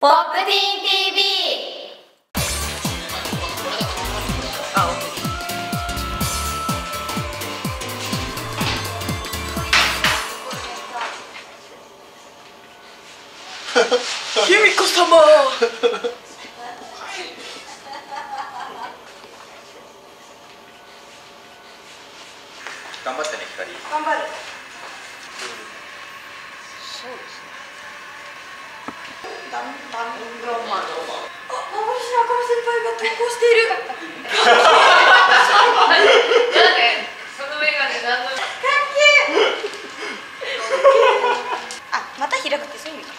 ポップティーン TV。 由美子様頑張ってね、光。 頑張る。そうですね。だんだん運動マン。あ、幻の赤間先輩が投稿している。 そのメガネ何の。 かっけー。あ、また開くってそういう意味か。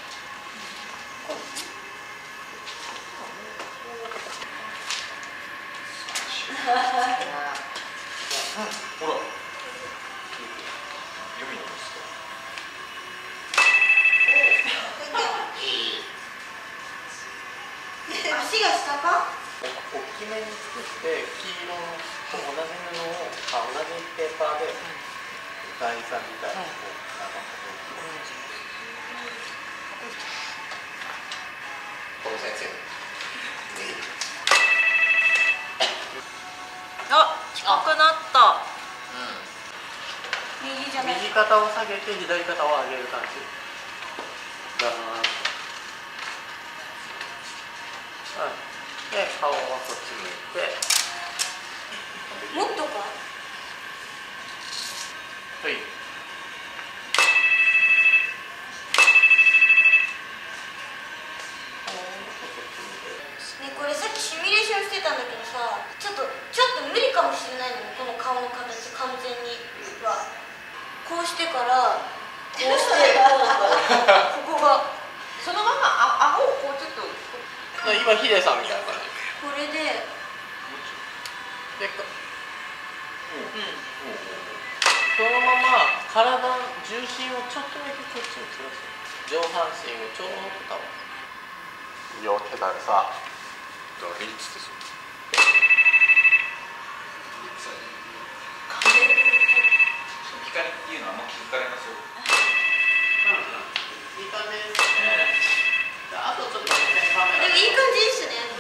ほら。ユミの息子。 足が下か？ 大きめに作って黄色のと同じ布を同じペーパーで大さんみたいにこう長くこの先生あ、近くなった。右じゃない。 右肩を下げて左肩を上げる感じ。だな。で、顔はこっち向いて。 もっとか。 はい。 ね、これさっきシミュレーションしてたんだけどさ、ちょっと無理かもしれないのね、この顔の形完全には。こうしてからこうしてこうだからここがそのまま顎をこうちょっと。 今ヒデさんみたいな感じ。 これで。 で、そのまま体の重心をちょっとだけこっちにずらす。上半身をちょっと倒す。両手だるさ。だるいっつってそう。光っていうのはあんま気づかれなそう。いい感じですね。あとちょっとカメラ。 でもいい感じですね。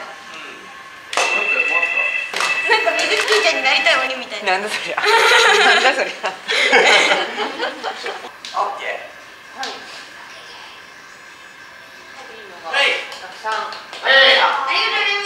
なんか水木ちゃんになりたい鬼みたいな。 なんだそりゃ。なんだそりゃ。 オッケー。 はい。 はい。 たくさん。 ありがとうございます。